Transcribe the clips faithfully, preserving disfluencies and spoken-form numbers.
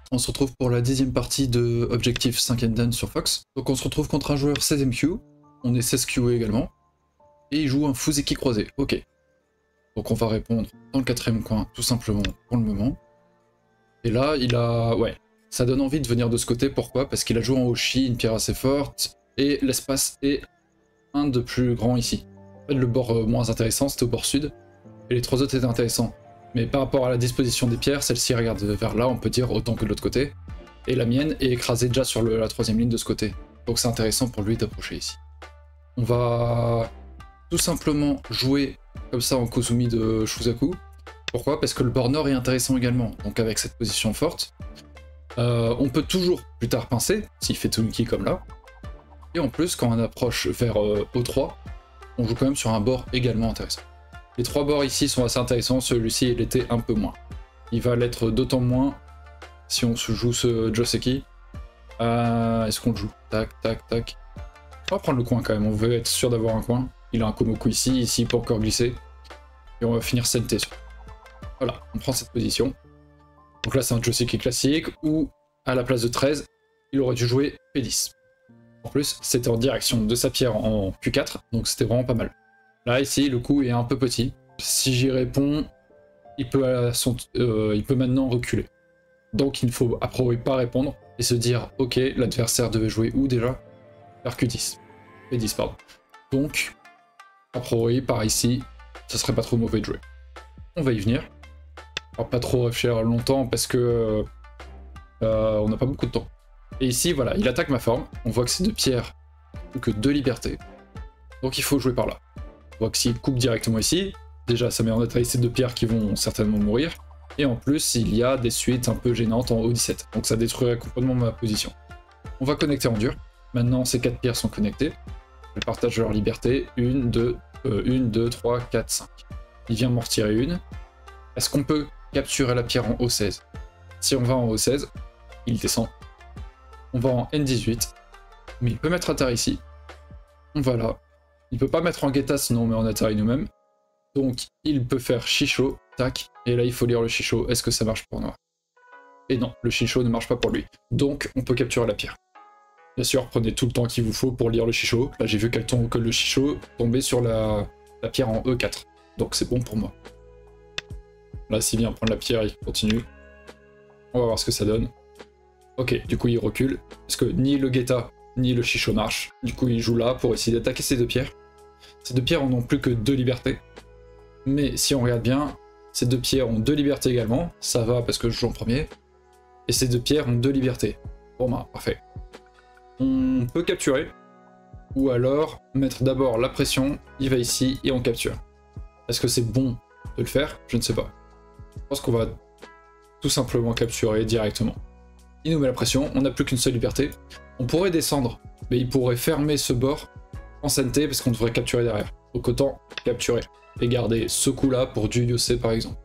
On se retrouve pour la dixième partie de Objectif cinq and Dan sur Fox. Donc on se retrouve contre un joueur seizième Q, on est seize Q également, et il joue un Fuseki croisé, ok. Donc on va répondre dans le quatrième coin, tout simplement, pour le moment. Et là, il a... ouais, ça donne envie de venir de ce côté, pourquoi? Parce qu'il a joué en Hoshi, une pierre assez forte, et l'espace est un de plus grand ici. En fait, le bord moins intéressant, c'était au bord sud, et les trois autres étaient intéressants. Mais par rapport à la disposition des pierres, celle-ci regarde vers là, on peut dire autant que de l'autre côté. Et la mienne est écrasée déjà sur le, la troisième ligne de ce côté. Donc c'est intéressant pour lui d'approcher ici. On va tout simplement jouer comme ça en Kozumi de Shusaku. Pourquoi? Parce que le bord nord est intéressant également. Donc avec cette position forte, euh, on peut toujours plus tard pincer, s'il fait Tsunuki comme là. Et en plus, quand on approche vers euh, O trois, on joue quand même sur un bord également intéressant. Les trois bords ici sont assez intéressants, celui-ci il était un peu moins. Il va l'être d'autant moins si on se joue ce Joseki. Euh, Est-ce qu'on le joue? Tac, tac, tac. On va prendre le coin quand même, on veut être sûr d'avoir un coin. Il a un Komoku ici, ici il peut encore glisser. Et on va finir Sente. Voilà, on prend cette position. Donc là c'est un Joseki classique, où à la place de treize, il aurait dû jouer P dix. En plus, c'était en direction de sa pierre en Q quatre, donc c'était vraiment pas mal. Là, ici, le coup est un peu petit. Si j'y réponds, il peut, à son, euh, il peut maintenant reculer. Donc, il ne faut a priori pas répondre et se dire, ok, l'adversaire devait jouer où déjà? Vers Q dix. P dix, pardon. Donc, a priori, par ici, ça serait pas trop mauvais de jouer. On va y venir. On va pas trop réfléchir longtemps parce que euh, on n'a pas beaucoup de temps. Et ici, voilà, il attaque ma forme. On voit que c'est deux pierres ou que deux libertés. Donc, il faut jouer par là. On voit que s'il coupe directement ici, déjà ça met en détail ces deux pierres qui vont certainement mourir, et en plus il y a des suites un peu gênantes en O dix-sept, donc ça détruirait complètement ma position. On va connecter en dur, maintenant ces quatre pierres sont connectées, je partage leur liberté, une, deux, euh, une, deux, trois, quatre, cinq. Il vient m'en retirer une. Est-ce qu'on peut capturer la pierre en O seize? Si on va en O seize, il descend. On va en N dix-huit, mais il peut mettre à terre ici. On va là. Il peut pas mettre en Geta sinon on met en Atari nous-mêmes. Donc il peut faire Shisho, tac, et là il faut lire le Shisho, est-ce que ça marche pour Noir? Et non, le Shisho ne marche pas pour lui. Donc on peut capturer la pierre. Bien sûr, prenez tout le temps qu'il vous faut pour lire le Shisho. Là j'ai vu qu'elle tombe, que le Shisho tombait sur la, la pierre en E quatre. Donc c'est bon pour moi. Là s'il vient prendre la pierre, il continue. On va voir ce que ça donne. Ok, du coup il recule, parce que ni le Geta ni le Shisho marche. Du coup il joue là pour essayer d'attaquer ces deux pierres. Ces deux pierres n'ont plus que deux libertés. Mais si on regarde bien, ces deux pierres ont deux libertés également. Ça va parce que je joue en premier. Et ces deux pierres ont deux libertés. Bon bah, parfait. On peut capturer. Ou alors mettre d'abord la pression. Il va ici et on capture. Est-ce que c'est bon de le faire? Je ne sais pas. Je pense qu'on va tout simplement capturer directement. Il nous met la pression. On n'a plus qu'une seule liberté. On pourrait descendre, mais il pourrait fermer ce bord en Sente parce qu'on devrait capturer derrière. Donc autant capturer et garder ce coup là pour du Yose par exemple.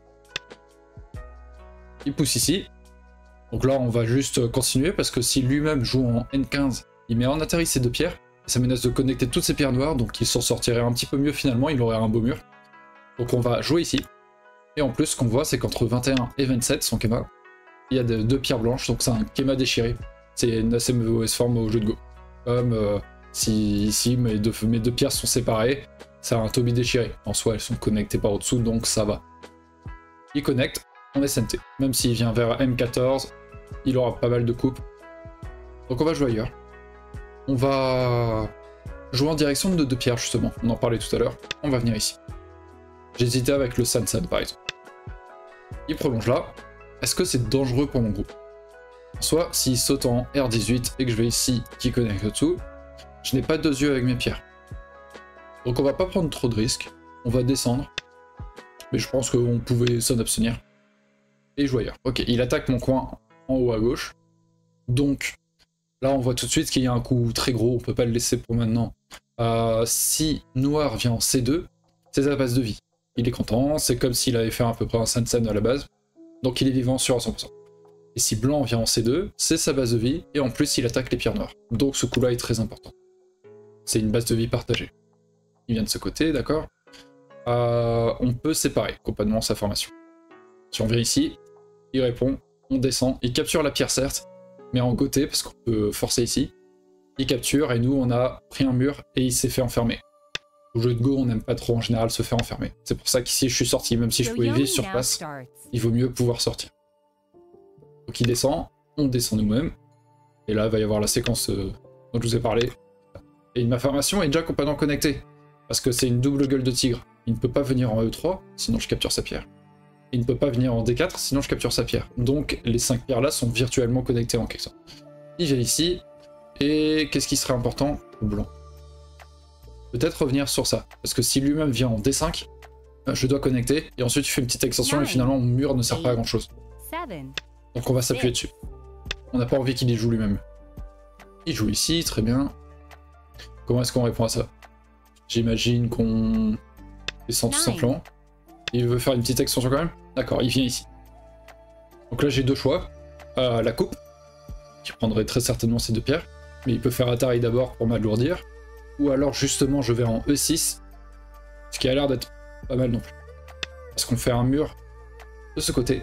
Il pousse ici. Donc là on va juste continuer parce que si lui-même joue en N quinze, il met en Atari ces deux pierres. Et ça menace de connecter toutes ces pierres noires, donc il s'en sortirait un petit peu mieux finalement, il aurait un beau mur. Donc on va jouer ici. Et en plus ce qu'on voit c'est qu'entre vingt et un et vingt-sept, son Kema, il y a deux pierres blanches, donc c'est un Kema déchiré. C'est une assez mauvaise forme au jeu de Go. Comme euh, si ici mes deux, mes deux pierres sont séparées, c'est un Toby déchiré. En soi, elles sont connectées par au-dessous, donc ça va. Il connecte, on est Sente. Même s'il vient vers M quatorze, il aura pas mal de coupes. Donc on va jouer ailleurs. On va jouer en direction de deux pierres, justement. On en parlait tout à l'heure. On va venir ici. J'hésitais avec le Sansan, par exemple. Il prolonge là. Est-ce que c'est dangereux pour mon groupe? Soit s'il saute en R dix-huit et que je vais ici qui connecte au-dessous, je n'ai pas deux yeux avec mes pierres. Donc on va pas prendre trop de risques, on va descendre, mais je pense qu'on pouvait s'en abstenir. Et jouer ailleurs. Ok, il attaque mon coin en haut à gauche, donc là on voit tout de suite qu'il y a un coup très gros, on peut pas le laisser pour maintenant. Euh, si Noir vient en C deux, c'est sa base de vie. Il est content, c'est comme s'il avait fait à peu près un Sansan à la base, donc il est vivant sûr à cent pour cent. Et si Blanc vient en C deux, c'est sa base de vie, et en plus il attaque les pierres noires. Donc ce coup-là est très important. C'est une base de vie partagée. Il vient de ce côté, d'accord. euh, On peut séparer complètement sa formation. Si on vient ici, il répond, on descend, il capture la pierre certes, mais en côté, parce qu'on peut forcer ici. Il capture, et nous on a pris un mur, et il s'est fait enfermer. Au jeu de Go, on n'aime pas trop en général se faire enfermer. C'est pour ça qu'ici je suis sorti, même si je pouvais vivre sur place, il vaut mieux pouvoir sortir. Donc il descend, on descend nous-mêmes, et là il va y avoir la séquence euh, dont je vous ai parlé. Et ma formation est déjà complètement connectée, parce que c'est une double gueule de tigre. Il ne peut pas venir en E trois, sinon je capture sa pierre. Il ne peut pas venir en D quatre, sinon je capture sa pierre. Donc les cinq pierres là sont virtuellement connectées en quelque sorte. Il vient ici, et qu'est-ce qui serait important? Le blanc. Peut-être revenir sur ça, parce que si lui-même vient en D cinq, je dois connecter, et ensuite tu fais une petite extension, et finalement mon mur ne sert pas à grand chose. Donc on va s'appuyer dessus. On n'a pas envie qu'il y joue lui-même. Il joue ici, très bien. Comment est-ce qu'on répond à ça? J'imagine qu'on descend tout simplement. Il veut faire une petite extension quand même? D'accord, il vient ici. Donc là j'ai deux choix. Euh, la coupe, qui prendrait très certainement ces deux pierres, mais il peut faire Atari d'abord pour m'alourdir. Ou alors justement je vais en E six, ce qui a l'air d'être pas mal non plus. Parce qu'on fait un mur de ce côté,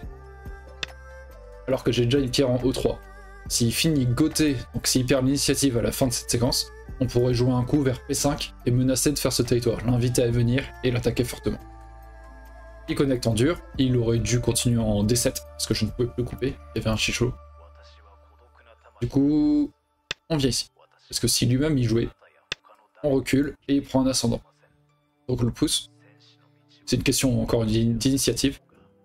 alors que j'ai déjà une pierre en E trois. S'il finit Goté, donc s'il perd l'initiative à la fin de cette séquence, on pourrait jouer un coup vers P cinq et menacer de faire ce territoire, l'inviter à venir et l'attaquer fortement. Il connecte en dur, il aurait dû continuer en D sept, parce que je ne pouvais plus couper, il y avait un chicho. Du coup, on vient ici, parce que si lui-même il jouait, on recule et il prend un ascendant. Donc on le pousse. C'est une question encore d'initiative.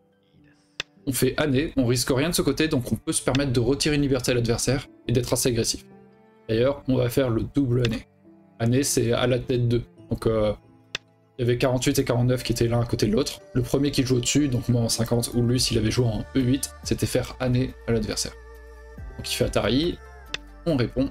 On fait année, on risque rien de ce côté, donc on peut se permettre de retirer une liberté à l'adversaire et d'être assez agressif. D'ailleurs, on va faire le double année. Année, c'est à la tête deux. Donc euh, il y avait quarante-huit et quarante-neuf qui étaient l'un à côté de l'autre. Le premier qui joue au-dessus, donc moi en cinquante, ou lui s'il avait joué en E huit, c'était faire année à l'adversaire. Donc il fait Atari, on répond.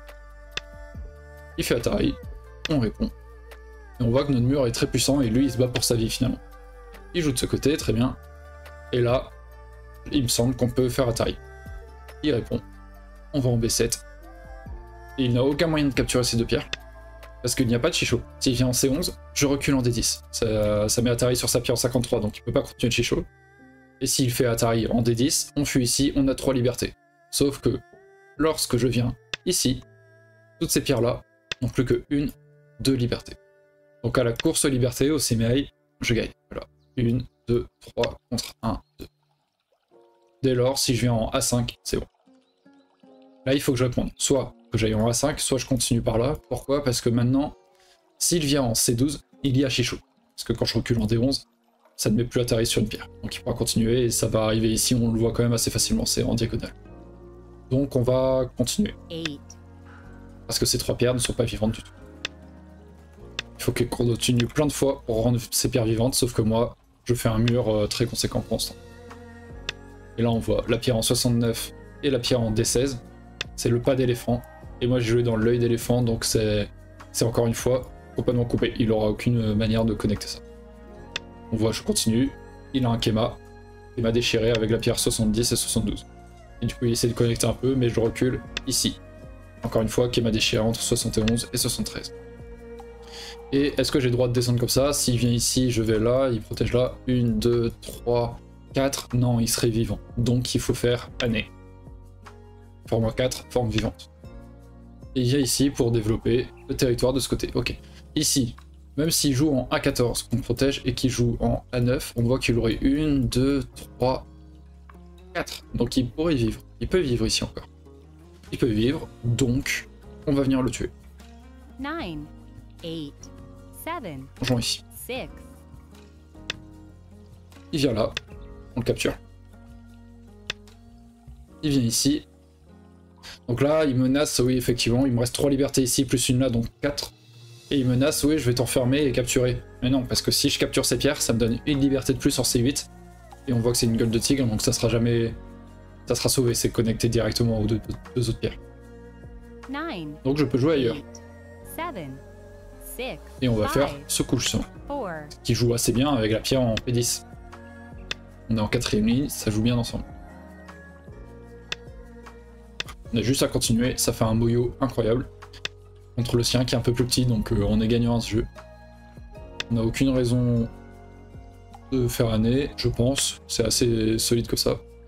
Il fait Atari, on répond. Et on voit que notre mur est très puissant et lui il se bat pour sa vie finalement. Il joue de ce côté, très bien. Et là, il me semble qu'on peut faire Atari. Il répond. On va en B sept. Et il n'a aucun moyen de capturer ces deux pierres. Parce qu'il n'y a pas de chicho. S'il vient en C onze, je recule en D dix. Ça, ça met Atari sur sa pierre en cinquante-trois, donc il peut pas continuer de chicho. Et s'il fait Atari en D dix, on fuit ici, on a trois libertés. Sauf que, lorsque je viens ici, toutes ces pierres-là n'ont plus qu'une, deux libertés. Donc à la course liberté, au Semeai, je gagne. Voilà. Une, deux, trois, contre un, deux. Dès lors, si je viens en A cinq, c'est bon. Là, il faut que je réponde. Soit que j'aille en A cinq, soit je continue par là. Pourquoi? Parce que maintenant, s'il vient en C douze, il y a chicho. Parce que quand je recule en D onze, ça ne met plus Atari sur une pierre. Donc il pourra continuer et ça va arriver ici, on le voit quand même assez facilement, c'est en diagonale. Donc on va continuer. Parce que ces trois pierres ne sont pas vivantes du tout. Il faut qu'on continue plein de fois pour rendre ces pierres vivantes, sauf que moi, je fais un mur très conséquent pour l'instant. Et là on voit la pierre en soixante-neuf et la pierre en D seize. C'est le pas d'éléphant. Et moi j'ai joué dans l'œil d'éléphant, donc c'est encore une fois complètement coupé. Il n'aura aucune manière de connecter ça. On voit, je continue. Il a un Kema. Il m'a déchiré avec la pierre soixante-dix et soixante-douze. Et du coup il essaie de connecter un peu, mais je recule ici. Encore une fois, Kema déchiré entre soixante et onze et soixante-treize. Et est-ce que j'ai le droit de descendre comme ça? S'il vient ici, je vais là, il protège là. une, deux, trois, quatre. Non, il serait vivant. Donc il faut faire année. Format quatre, forme vivante. Et il vient ici pour développer le territoire de ce côté. Ok. Ici, même s'il joue en A quatorze, qu'on protège, et qu'il joue en A neuf, on voit qu'il aurait une, deux, trois, quatre. Donc il pourrait vivre. Il peut vivre ici encore. Il peut vivre, donc on va venir le tuer. nine, eight, seven, Bonjour ici. six. Il vient là, on le capture. Il vient ici. Donc là, il menace, oui, effectivement, il me reste trois libertés ici, plus une là, donc quatre. Et il menace, oui, je vais t'enfermer et capturer. Mais non, parce que si je capture ces pierres, ça me donne une liberté de plus en C huit. Et on voit que c'est une gueule de tigre, donc ça sera jamais... Ça sera sauvé, c'est connecté directement aux deux, deux autres pierres. nine, Donc je peux jouer ailleurs. eight, seven, six, Et on va faire five, ce couche four. qui joue assez bien avec la pierre en P dix. On est en quatrième ligne, ça joue bien ensemble. On a juste à continuer, ça fait un moyo incroyable. Contre le sien qui est un peu plus petit, donc euh, on est gagnant à ce jeu. On n'a aucune raison de faire année, je pense. C'est assez solide que ça.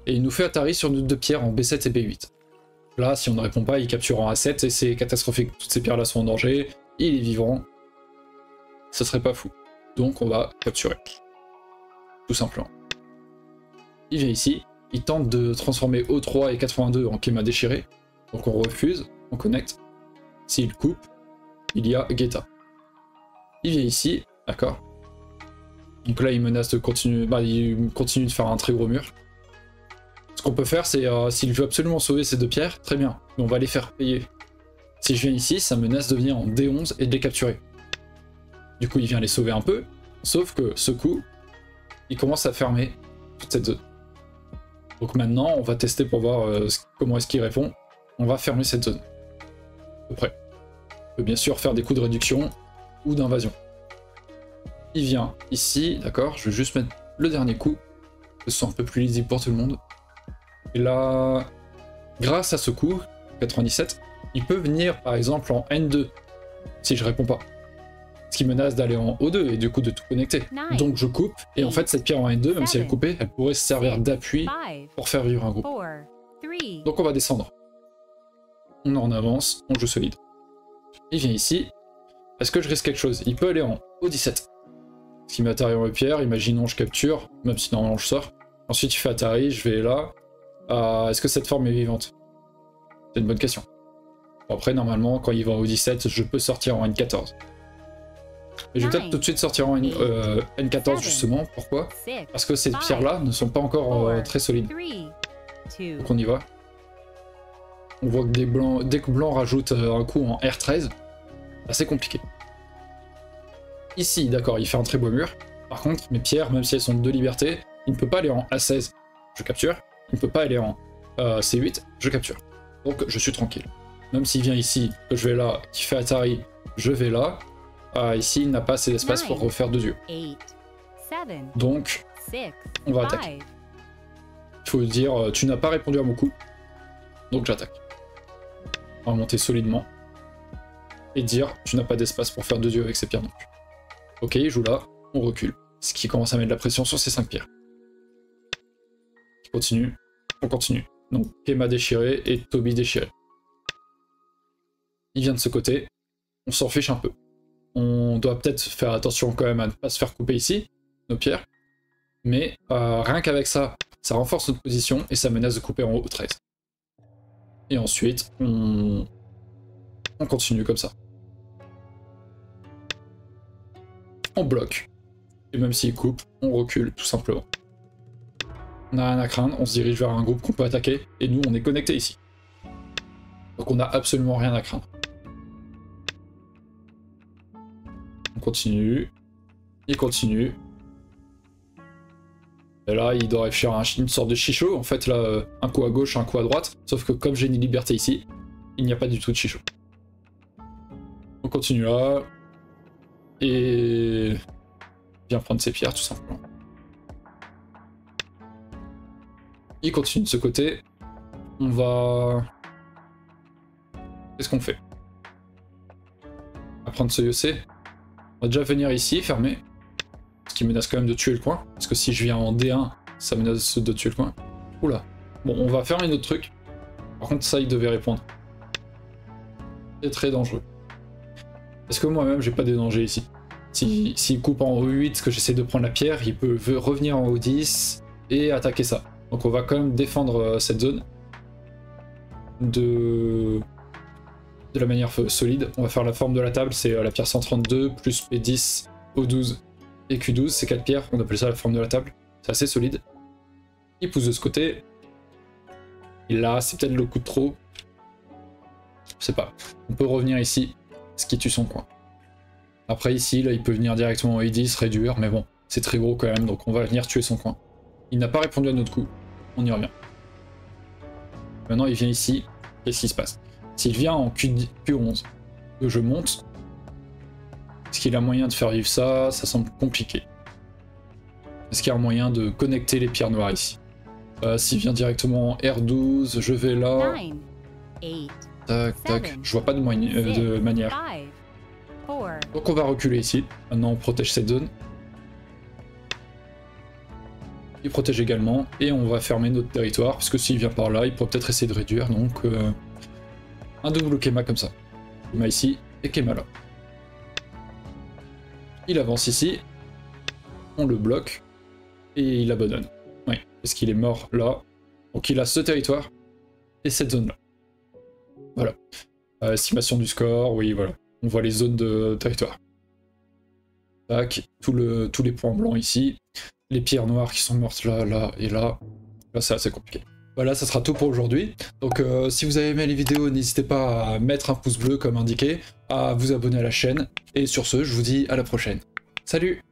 et il nous fait Atari sur nos deux pierres en B sept et B huit. Là, si on ne répond pas, il capture en A sept et c'est catastrophique. Toutes ces pierres-là sont en danger, il est vivant. Ce serait pas fou. Donc on va capturer. Tout simplement. Il vient ici, il tente de transformer O trois et quatre-vingt-deux en Kema déchiré. Donc on refuse, on connecte. S'il coupe, il y a Geta. Il vient ici, d'accord. Donc là il menace de continuer, bah, il continue de faire un très gros mur. Ce qu'on peut faire c'est, euh, s'il veut absolument sauver ces deux pierres, très bien, mais on va les faire payer. Si je viens ici, ça menace de venir en D onze et de les capturer. Du coup il vient les sauver un peu, sauf que ce coup, il commence à fermer toute cette zone. Donc maintenant on va tester pour voir euh, comment est-ce qu'il répond. On va fermer cette zone. À peu près. On peut bien sûr faire des coups de réduction ou d'invasion. Il vient ici, d'accord, je vais juste mettre le dernier coup, que ce soit un peu plus lisible pour tout le monde. Et là, grâce à ce coup, quatre-vingt-dix-sept, il peut venir par exemple en N deux, si je réponds pas. Ce qui menace d'aller en O deux et du coup de tout connecter. Donc je coupe, et en fait cette pierre en N deux, même si elle est coupée, elle pourrait se servir d'appui pour faire vivre un groupe. Donc on va descendre. On en avance, on joue solide. Il vient ici. Est-ce que je risque quelque chose? Il peut aller en O dix-sept. Ce qui met Atari en pierre, imaginons je capture, même si normalement je sors. Ensuite il fait Atari, je vais là. Euh, Est-ce que cette forme est vivante? C'est une bonne question. Bon, après normalement quand il va en O dix-sept, je peux sortir en N quatorze. Mais je vais peut-être tout de suite sortir en N, euh, N quatorze justement, pourquoi? Parce que ces pierres-là ne sont pas encore euh, très solides. Donc on y va. On voit que des blancs, dès que blanc rajoute un coup en R treize, c'est compliqué. Ici, d'accord, il fait un très beau mur. Par contre, mes pierres, même si elles sont de liberté, il ne peut pas aller en A seize, je capture. Il ne peut pas aller en euh, C huit, je capture. Donc je suis tranquille. Même s'il vient ici, que je vais là, qui fait Atari, je vais là. Euh, ici, il n'a pas assez d'espace pour refaire deux yeux. Donc, on va attaquer. Il faut dire, tu n'as pas répondu à mon coup, donc j'attaque. On va monter solidement. Et dire, tu n'as pas d'espace pour faire deux yeux avec ces pierres non plus. Ok, il joue là, on recule. Ce qui commence à mettre de la pression sur ces cinq pierres. On continue, on continue. Donc, Kema déchiré et Toby déchiré. Il vient de ce côté, on s'en fiche un peu. On doit peut-être faire attention quand même à ne pas se faire couper ici, nos pierres. Mais euh, rien qu'avec ça, ça renforce notre position et ça menace de couper en haut au treize. Et ensuite, on, on continue comme ça. On bloque. Et même s'il coupe, on recule tout simplement. On n'a rien à craindre, on se dirige vers un groupe qu'on peut attaquer, et nous on est connecté ici. Donc on n'a absolument rien à craindre. On continue. Il continue. Et là, il doit faire un, une sorte de chichot. En fait, là, un coup à gauche, un coup à droite. Sauf que comme j'ai une liberté ici, il n'y a pas du tout de chichot. On continue là. Et... vient prendre ses pierres, tout simplement. Il continue de ce côté. On va... Qu'est-ce qu'on fait? On va prendre ce I E C. On va déjà venir ici, fermer. Ce qui menace quand même de tuer le coin. Parce que si je viens en D un, ça menace de tuer le coin. Oula. Bon, on va fermer notre truc. Par contre, ça, il devait répondre. C'est très dangereux. Est-ce que moi-même, j'ai pas des dangers ici? S'il si, si coupe en O huit, que j'essaie de prendre la pierre, il peut revenir en O dix et attaquer ça. Donc on va quand même défendre cette zone de, de la manière solide. On va faire la forme de la table, c'est la pierre cent trente-deux plus P dix, O douze et Q douze, c'est quatre pierres, on appelle ça la forme de la table. C'est assez solide. Il pousse de ce côté. Et là, c'est peut-être le coup de trop. Je sais pas. On peut revenir ici, ce qui tue son coin. Après ici, là, il peut venir directement en I dix, réduire, mais bon, c'est très gros quand même, donc on va venir tuer son coin. Il n'a pas répondu à notre coup, on y revient. Maintenant, il vient ici, qu'est-ce qui se passe? S'il vient en Q onze, que je monte, est-ce qu'il a moyen de faire vivre ça? Ça semble compliqué. Est-ce qu'il y a un moyen de connecter les pierres noires ici? euh, S'il vient directement en R douze, je vais là. Tac, tac, je vois pas de, moyen, euh, de manière. Donc on va reculer ici. Maintenant on protège cette zone. il protège également, et on va fermer notre territoire, parce que s'il vient par là, il pourrait peut-être essayer de réduire, donc euh, un double Kema comme ça. Kema ici, et Kema là. Il avance ici, on le bloque, et il abandonne. Oui, parce qu'il est mort là, donc il a ce territoire, et cette zone là. Voilà. Euh, estimation du score, oui voilà. On voit les zones de territoire. Tac, tout le, tous les points blancs ici. Les pierres noires qui sont mortes là, là et là. Là, c'est assez compliqué. Voilà, ça sera tout pour aujourd'hui. Donc, euh, si vous avez aimé les vidéos, n'hésitez pas à mettre un pouce bleu comme indiqué, à vous abonner à la chaîne. Et sur ce, je vous dis à la prochaine. Salut!